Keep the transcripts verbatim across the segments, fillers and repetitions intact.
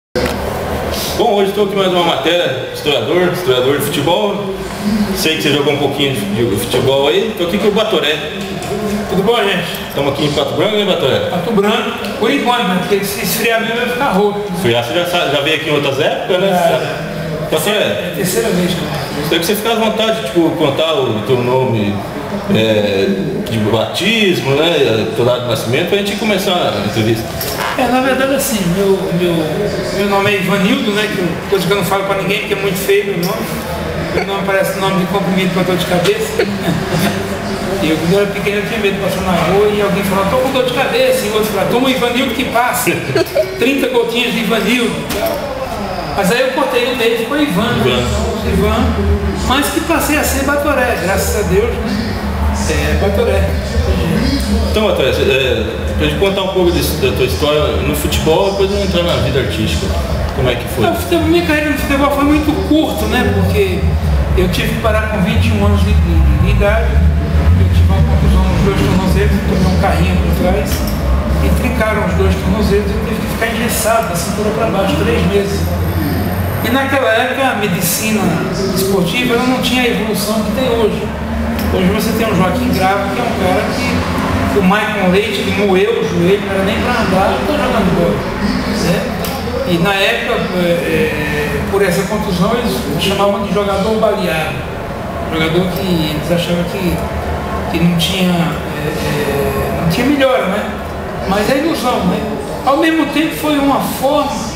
Bom, hoje estou aqui mais uma matéria, historiador, historiador de futebol. Sei que você jogou um pouquinho de futebol aí. Estou aqui com o Batoré. Tudo bom, gente? Estamos aqui em Pato Branco, né, Batoré? Pato Branco, por enquanto, né? Porque se esfriar mesmo vai ficar rouco. Esfriar, você já, já veio aqui em outras épocas, né? É, Batoré, é a terceira vez, cara. Gostaria que você ficasse à vontade de tipo, contar o teu nome é, de batismo, né? Teu data de nascimento, para a gente começar a entrevista. É, na verdade, assim, meu, meu, meu nome é Ivanildo, né? Que eu, coisa que eu não falo para ninguém, porque é muito feio meu nome. Meu nome parece nome de comprimido para dor de cabeça. E eu, quando eu era pequeno, eu tinha medo de passar na rua e alguém falava, tô com dor de cabeça, e o outro falava, toma o Ivanildo que passa. trinta gotinhas de Ivanildo. Mas aí eu cortei o meio e ficou Ivan, Ivan. Né? Ivan. Mas que passei a ser Batoré, graças a Deus, né? É, Batoré. Então, Batoré, é, para gente contar um pouco desse, da tua história no futebol, depois vamos entrar na vida artística. Como é que foi? A futebol, minha carreira no futebol foi muito curto, né? Porque eu tive que parar com vinte e um anos de, de, de idade. Eu tive uma contusão nos dois tornozelos, tomei um carrinho por trás e trincaram os dois tornozelos e eu tive que ficar engessado da cintura para baixo três meses. E naquela época a medicina esportiva ela não tinha a evolução que tem hoje. Hoje você tem um Joaquim Gravo, que é um cara que o Michael Leite ele moeu o joelho, não era nem para andar, e está jogando bola. Né? E na época, é, por essa contusão, eles chamavam de jogador baleado. Jogador que eles achavam que, que não tinha, é, é, não tinha melhora, né? Mas é ilusão, né? Ao mesmo tempo foi uma forma,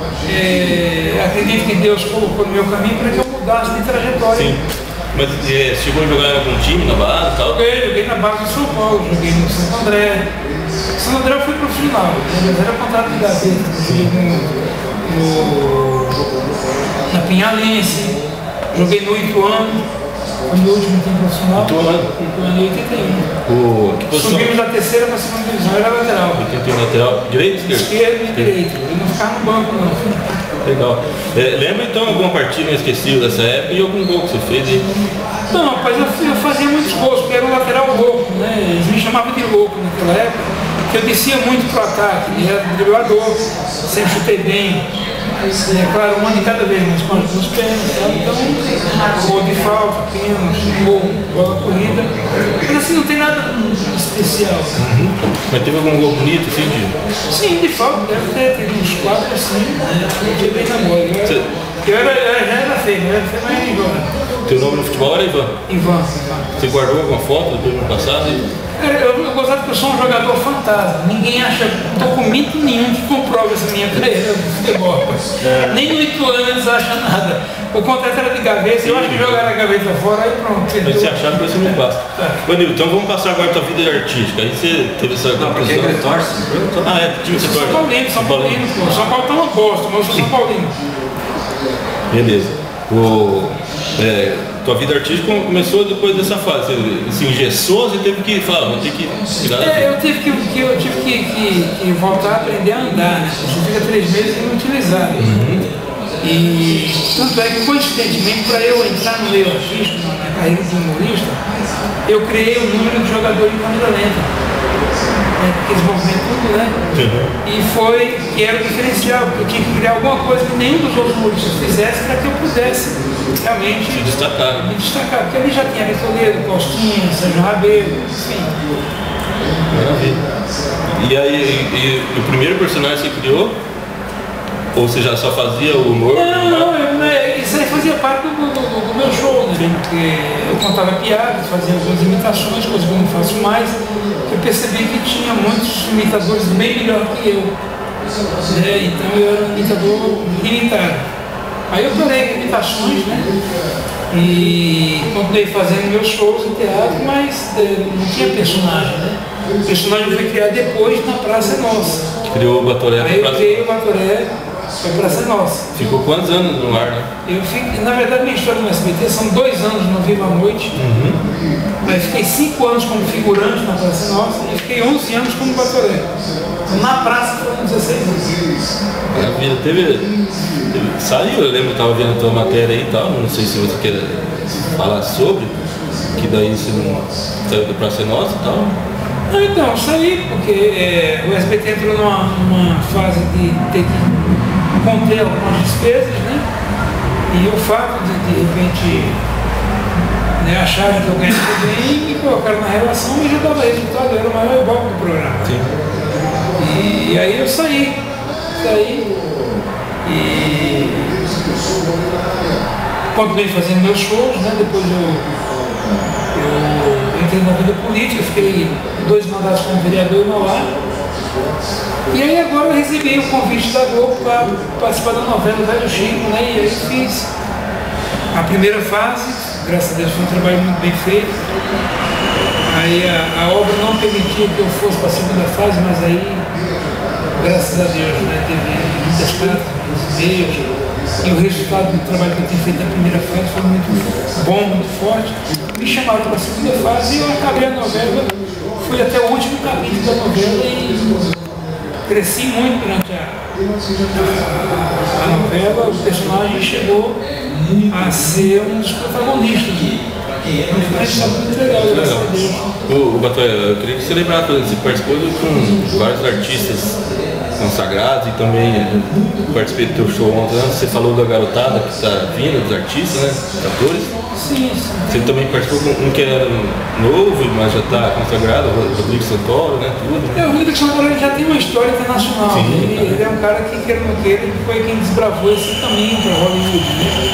é, acredito que Deus colocou no meu caminho para que eu mudasse de trajetória. Sim. Mas é, chegou a jogar em algum time na base e tal? Joguei, joguei na base do São Paulo, joguei no Santo André. Santo André foi profissional, mas era contrato de gaveta. Joguei no, no, na Pinhalense, joguei no Ituano, foi meu último time profissional. Ituano? Ituano em oitenta e um. O, que posição? Subimos da terceira para a segunda divisão, era lateral. oitenta e um lateral, direito ou esquerdo? Esquerdo e direito, eu não ficava no banco não. Legal. É, lembra então alguma partida inesquecível dessa época e algum gol que você fez? E... Não, rapaz, eu, eu fazia muitos gols, porque era um lateral louco, né? Eles me chamavam de louco naquela época, porque eu descia muito pro ataque, eu era driblador, sempre chutei bem. É claro, uma de cada vez, mas com as duas pernas, sabe? Então, gol de falta, pênalti, gol, bola corrida. Mas assim, não tem nada especial. Uhum. Mas teve algum gol bonito, assim, de... Sim, de falta, deve ter, teve uns quatro assim, eu tinha bem na bola. Eu era, Você... eu era, eu já era feio, eu era feio, mas era Ivan. Teu nome no futebol era Ivan? Ivan, Ivan. Você guardou alguma foto depois do ano passado? E... Eu, eu gostava porque eu sou um jogador fantasma. Ninguém acha documento nenhum que comprova essa minha carreira no futebol. É. Nem no Ituano eles acham nada. O contrato era de gaveta, eu acho que jogaram a gaveta fora, aí pronto. Mas você achava que você não basta. Tá. Vanildo, então vamos passar agora a tua vida artística. Aí você teve essa conclusão. Porque ele torce? Ah, é, time você torce? São Paulino, São Paulino, pô. São Paulo tá uma bosta, mas eu sou São Paulino. Beleza. O, é, tua vida artística começou depois dessa fase. Você se engessou, você teve que falar, vou ter que tirar. É, eu tive, que, que, eu tive que, que, que voltar a aprender a andar, né? Você fica três meses inutilizado. Uhum. E tanto é que, coincidentemente, para eu entrar no meio artístico, na carreira de humorista, eu criei o número de jogadores de câmera lenta. Né, porque eles movimentam tudo, né? Uhum. E foi que era o diferencial, porque eu tinha que criar alguma coisa que nenhum dos outros humoristas fizesse para que eu pudesse realmente se destacar. me destacar. Porque ali já tinha Bertoledo, Costinha, Sérgio Rabelo, enfim. Maravilha. E aí, e, e, o primeiro personagem que você criou? Ou você já só fazia o humor? Não, não, eu, isso aí fazia parte do, do, do, do meu show, né? Porque eu contava piadas, fazia algumas imitações, coisas que eu não faço mais. Eu percebi que tinha muitos imitadores bem melhor que eu. Né? Então eu era um imitador limitado. Aí eu parei com imitações, né? E continuei fazendo meus shows em teatro, mas não tinha personagem, né? O personagem foi criado depois na Praça Nossa. Criou o Batoré. Aí eu criei o Batoré. Foi Praça Nossa. Ficou quantos anos no ar, né? Eu fico, na verdade, minha história no S B T são dois anos no Viva a Noite. Uhum. Mas fiquei cinco anos como figurante na Praça Nossa e fiquei onze anos como Batoré. Na praça foram dezesseis anos. Maravilha, teve, teve. Saiu, eu lembro que eu estava vendo a tua matéria aí e tal. Não sei se você quer falar sobre. Que daí você não saiu da Praça Nossa e tal. Ah, então, saí porque é, o S B T entrou numa, numa fase de ter que contei algumas despesas, né? E o fato de, de repente, né, acharem que eu ganhava bem, me colocaram na relação e já dava resultado, eu era o maior ibope do programa. Sim. E, e aí eu saí, saí e continuei fazendo meus shows, né? Depois eu, eu entrei na vida política, fiquei dois mandatos como vereador em Mauá. E aí agora eu recebi o convite da Globo para participar da novela Velho Chico, né? E aí fiz a primeira fase, graças a Deus foi um trabalho muito bem feito. Aí a, a obra não permitia que eu fosse para a segunda fase, mas aí, graças a Deus, né, teve muitas cartas, muitos e-mails, e o resultado do trabalho que eu tinha feito na primeira fase foi muito bom, muito forte. Me chamaram para a segunda fase e eu acabei a novela, fui até o último capítulo da novela e cresci muito durante a, a, a novela. O personagem chegou a ser um dos protagonistas. Mas foi muito legal, graças a Deus. O, o Batoé, eu queria que você lembrasse, você participou com vários artistas consagrados e também participei do teu show ontem, né? Você falou da garotada que está vindo, dos artistas, né? Atores. Sim, sim. Você também participou com um que é novo, mas já está consagrado, o Rodrigo Santoro, né? Tudo. É, o Rodrigo Santoro já tem uma história internacional. Sim, ele, tá. ele é um cara que, quer não queira, foi quem desbravou esse caminho para Hollywood, né?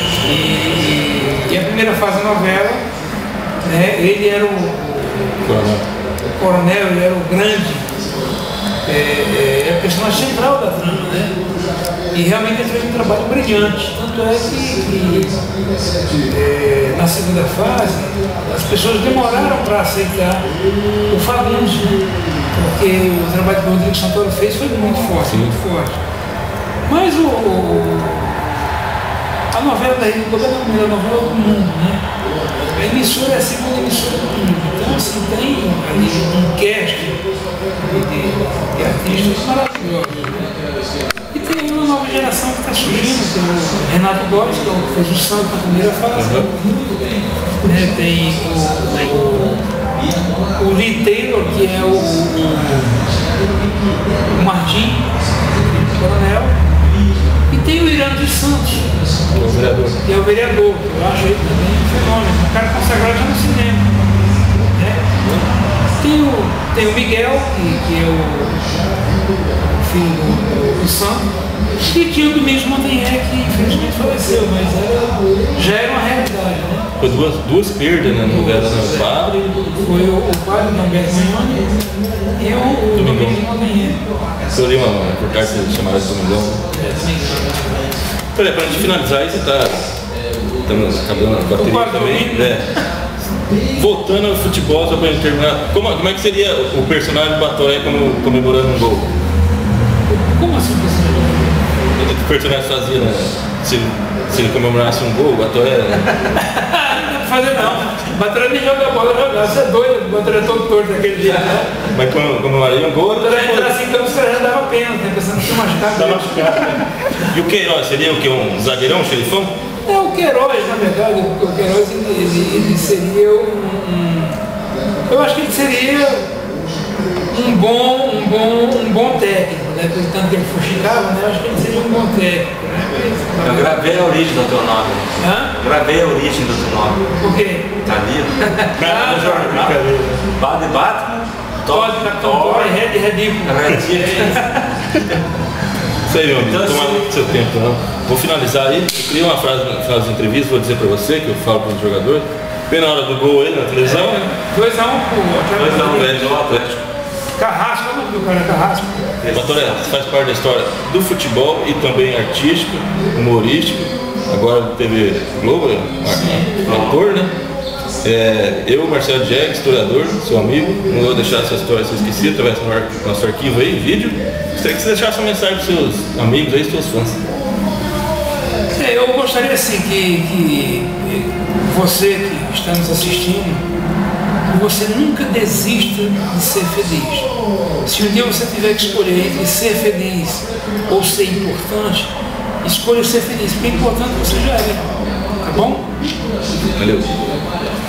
E, e a primeira fase da novela, né, ele era o coronel. o coronel, ele era o grande, é, é, é o personagem central da trama, né? E realmente ele fez um trabalho brilhante. Tanto é que, que é, na segunda fase as pessoas demoraram para aceitar o Fagundes, né? Porque o trabalho que o Rodrigo Santoro fez foi muito forte, Sim. muito forte. Mas o, o, a novela da Rede Globo é a primeira novela do mundo, né? A emissora é a segunda emissora do mundo. Então, assim, tem ali um cast de, de, de artistas maravilhosos, né? E tem uma nova geração que está surgindo, tem o Renato Góes, que fez o Santo na primeira fase. Uhum. Né? Tem o, o, o Lee Taylor, que é o, o Martim, o coronel. E tem o Irã dos Santos, o vereador. que é o vereador, que eu acho ele também um fenômeno, um cara consagrado já no cinema. Né? Tem, o, tem o Miguel, que, que é o filho do, do, do Santo, e tinha o Domingos Montanher, que infelizmente faleceu, mas era, já era uma realidade. Né? Foi duas, duas perdas na novela, né? O padre. Foi o, o padre Humberto Manhone e o Domingos Montanher. Eu li uma reportagem chamada de Domingão. Peraí, pra gente finalizar aí, você tá. Estamos acabando a bateria também. É. Voltando ao futebol, só pra gente terminar. Como, como é que seria o personagem do Batoé como, comemorando um gol? Como assim, personagem? O personagem fazia, né? Se, se ele comemorasse um gol, o Batoé. Não dá pra fazer não. O Batoé nem joga a bola jogar. Você é doido, o Batoé é todo torto daquele dia, né? Mas comemoraria um gol? O Batoé entrar assim, então os caras já dava pena, né? Pensando que tinha machucado. Tá machucado. E o Queiroz seria o quê? Um zagueirão, um xerifão? É, o Queiroz, na verdade, o Queiroz ele, ele, ele seria um, um. Eu acho que ele seria um bom, um bom, um bom técnico, né? Pelo tanto que ele fuxicava, né? Eu acho que ele seria um bom técnico. Né? Eu gravei a origem do teu nome. Hã? Gravei a origem do teu nome. Por quê? Tá ali? Ah, no jornal. Bate, bate. Todd, Capitão Todd, Red Ridículo. Isso aí, meu amigo, Então, toma assim, seu tempo não. Vou finalizar aí. Eu criei uma frase, uma frase de entrevista, vou dizer pra você, que eu falo para os jogadores. Bem na hora do gol aí na televisão. dois a um pro dois a um, Atlético. velho, do Atlético. Carrasco, olha o nome do cara, Carrasco. Batoré, você faz parte da história do futebol e também artístico, humorístico. Agora T V Globo, um ator, né? É, eu, Marcelo Diegues, historiador, seu amigo, não vou deixar essa história ser esquecida através do nosso arquivo aí, vídeo. Gostaria que você deixasse uma mensagem para os seus amigos aí, seus fãs. É, eu gostaria assim que, que você que está nos assistindo, que você nunca desista de ser feliz. Se um dia você tiver que escolher entre ser feliz ou ser importante, escolha ser feliz, porque importante você já é. Tá bom? Valeu.